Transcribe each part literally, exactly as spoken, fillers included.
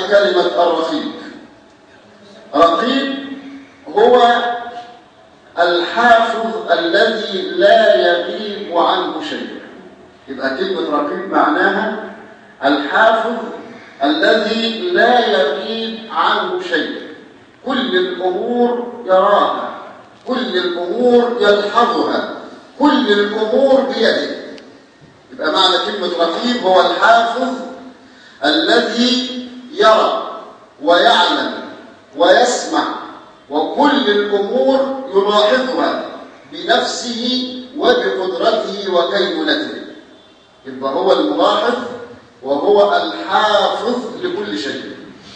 كلمة الرقيب. رقيب هو الحافظ الذي لا يغيب عنه شيء. يبقى كلمة رقيب معناها الحافظ الذي لا يغيب عنه شيء، كل الأمور يراها، كل الأمور يلحظها، كل الأمور بيده. يبقى معنى كلمة رقيب هو الحافظ الذي يرى ويعلم ويسمع، وكل الأمور يلاحظها بنفسه وبقدرته وكينونته. يبقى هو الملاحظ وهو الحافظ لكل شيء.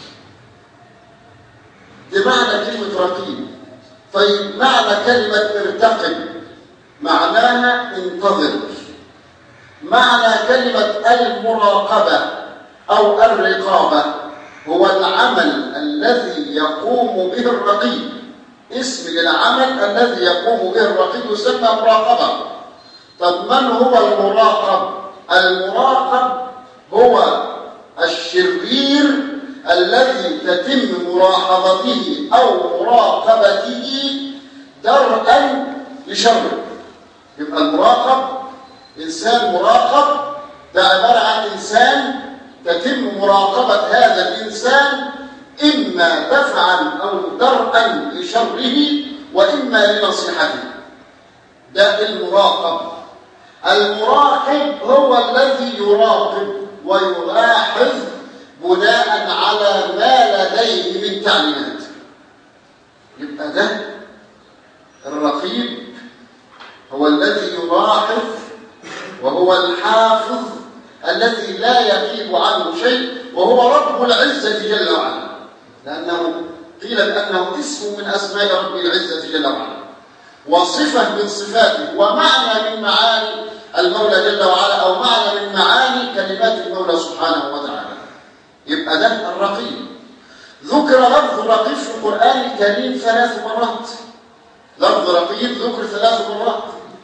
ده معنى كلمة رقيب. طيب معنى كلمة ارتقب معناها انتظر. معنى كلمة المراقبة أو الرقابة هو العمل الذي يقوم به الرقيب. اسم للعمل الذي يقوم به الرقيب يسمى مراقبة. طب من هو المراقب؟ المراقب هو الشرير الذي تتم ملاحظته أو مراقبته درءا لشره. يبقى المراقب إنسان مراقب، ده عبارة عن إنسان تتم مراقبة هذا الإنسان إما دفعا أو درءا لشره وإما لنصيحته. ده المراقب. المراقب هو الذي يراقب ويلاحظ بناء على ما لديه من تعليمات. يبقى ده الرقيب هو الذي يلاحظ وهو الحافظ الذي لا يغيب عنه شيء، وهو رب العزة جل وعلا، لأنه قيل بأنه اسم من أسماء رب العزة جل وعلا وصفة من صفاته ومعنى من معاني المولى جل وعلا، أو معنى من معاني كلمات المولى سبحانه وتعالى. يبقى ده الرقيب. ذكر لفظ رقيب في القرآن الكريم ثلاث مرات. لفظ رقيب ذكر ثلاث مرات.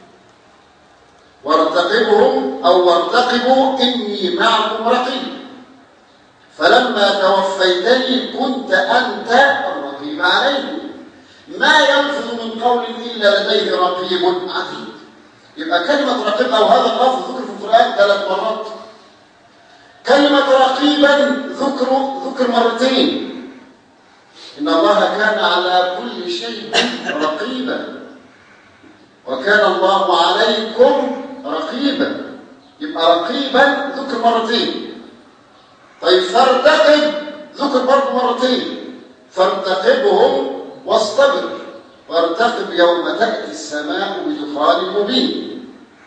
وارتقبهم أو وارتقبوا إني معكم رقيب، فلما توفيتني كنت أنت الرقيب عليهم، ما يلفظ من قول إلا لديه رقيب عتيد. يبقى كلمة رقيب أو هذا اللفظ ذكر في القرآن ثلاث مرات. كلمة رقيبا ذكر ذكر مرتين. إن الله كان على كل شيء رقيبا وكان الله عليكم رقيبا. يبقى رقيبا ذكر مرتين. طيب فارتقب ذكر برضه مرتين. فارتقبهم واصطبر وارتقب يوم تأتي السماء بدخان مبين.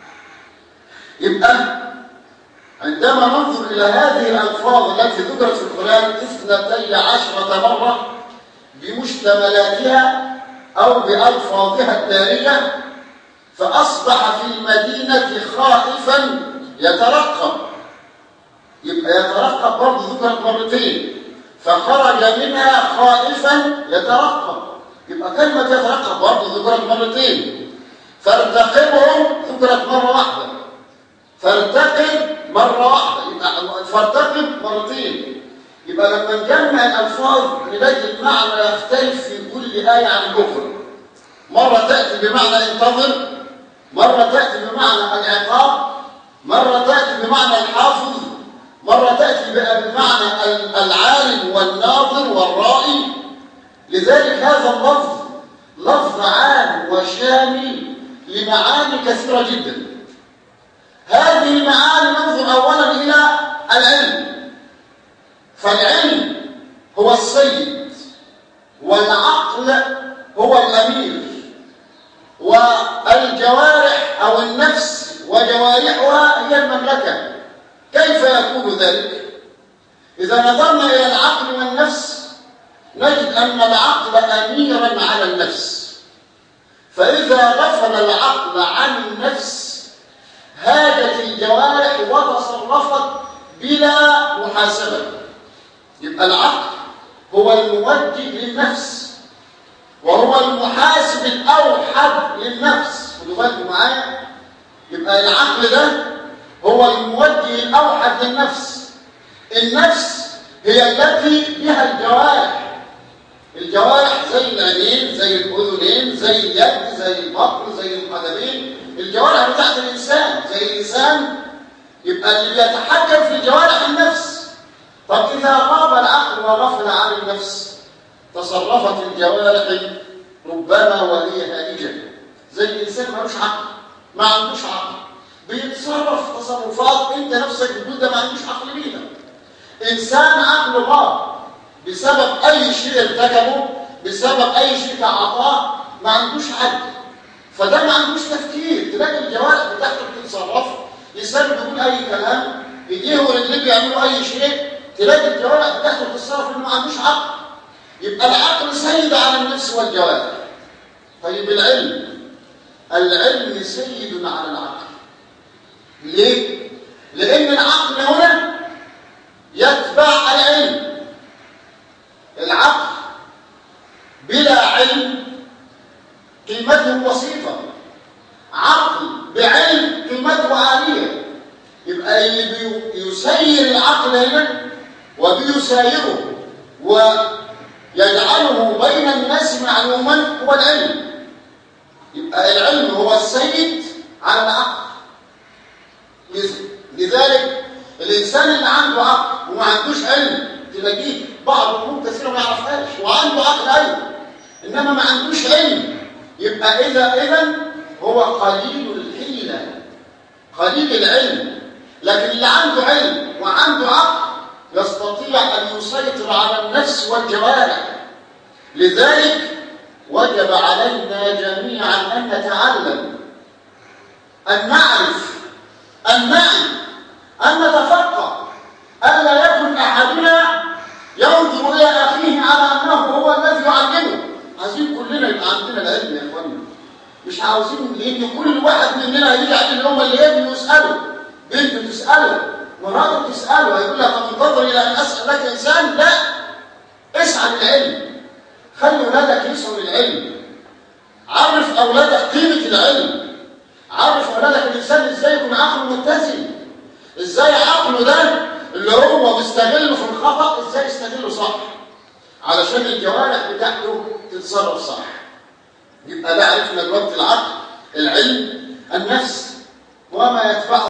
يبقى عندما ننظر إلى هذه الألفاظ التي ذكرت في القرآن اثنتي عشرة مرة بمشتملاتها أو بألفاظها الدارجة، فأصبح في المدينة خائفا يترقب. يبقى يترقب برضه ذكرت مرتين، فخرج منها خائفا يترقب. يبقى كلمة يترقب برضه ذكرت مرتين. فارتقبهم ذكرت مرة واحدة، فارتقب مرة واحدة، يبقى فارتقب مرتين. يبقى لما نجمع الألفاظ نلاقي المعنى يختلف في كل آية عن الأخرى. مرة تأتي بمعنى انتظر، مرة تأتي بمعنى العقاب، مرة تأتي بمعنى الحافظ، مرة تأتي بمعنى العالم والناظر والرائي. لذلك هذا اللفظ لفظ عام وشامل لمعاني كثيرة جدا. هذه المعاني ننظر أولا إلى العلم، فالعلم هو السيد والعقل هو الأمير، والجوارح أو النفس وجوارحها هي المملكة. كيف يكون ذلك؟ إذا نظرنا إلى العقل والنفس نجد أن العقل أميرا على النفس، فإذا غفل العقل عن النفس هاجت الجوارح وتصرفت بلا محاسبة. يبقى العقل هو الموجه للنفس وهو المحاسب الأوحد للنفس. خدوا بالكم معايا. يبقى العقل ده هو الموجه الأوحد للنفس. النفس هي التي بها الجوارح. الجوارح زي العينين، زي الاذنين، زي اليد، زي البطن، زي القدمين. الجوارح بتاعت الانسان زي اللسان. يبقى اللي بيتحكم في الجوارح النفس. طب اذا غاب العقل وغفل عن النفس تصرفت الجوارح ربما وهي هائجه. زي الانسان ملوش عقل، ما عندوش عقل، بيتصرف تصرفات انت نفسك بتقول ده ما عندوش عقل بيها. انسان عقله غاب بسبب اي شيء ارتكبه، بسبب اي شيء تعاطاه، ما عندوش عقل، فده ما عندوش تفكير. تلاقي الجوارح بتاعته بتتصرف، لسانه بيقول اي كلام، ايديه ورجليه بيعملوا اي شيء، تلاقي الجوارح بتاعته بتتصرف انه ما عندوش عقل. يبقى العقل سيد على النفس والجوارح. طيب العلم، العلم سيد على العقل. ليه؟ لان العقل هنا يتبع العلم. العقل بلا علم قيمته بسيطه، عقل بعلم قيمته عاليه. يبقى اللي بيسير العقل هنا وبيسايره ويجعله بين الناس معلوما هو العلم. يبقى العلم هو السيد على العقل. لذلك الانسان اللي عنده عقل وما عندوش علم تلاقيه بعض الامور كثيره ما يعرفهاش، وعنده عقل ايضا انما ما عندوش علم. يبقى اذا اذا هو قليل الحيله، قليل العلم. لكن اللي عنده علم وعنده عقل يستطيع ان يسيطر على النفس والجوارح. لذلك وجب علينا جميعا ان نتعلم، ان نعرف، ان نعي، ان نتفقه، الا يكن احدنا ينظر الى اخيه على انه هو الذي يعلمه. عايزين كلنا يبقى عندنا العلم يا اخوانا، مش عاوزين، لان كل واحد مننا هيجي على اليوم اللي ابنه يساله، بنته تساله، مراته تساله، هيقول لك انتظر الى ان اسالك انسان؟ لا، اسعى للعلم، خلي اولادك يسعوا للعلم، عرف اولادك قيمه العلم، عرف اولادك الانسان ازاي يكون عقله متزن، ازاي عقله ده اللي هو مستغله في الخطا ازاي يستغله صح علشان الجوارح بتاعته تتصرف صح. يبقى ده عرفنا دلوقتي العقل، العلم، النفس وما يتبعه.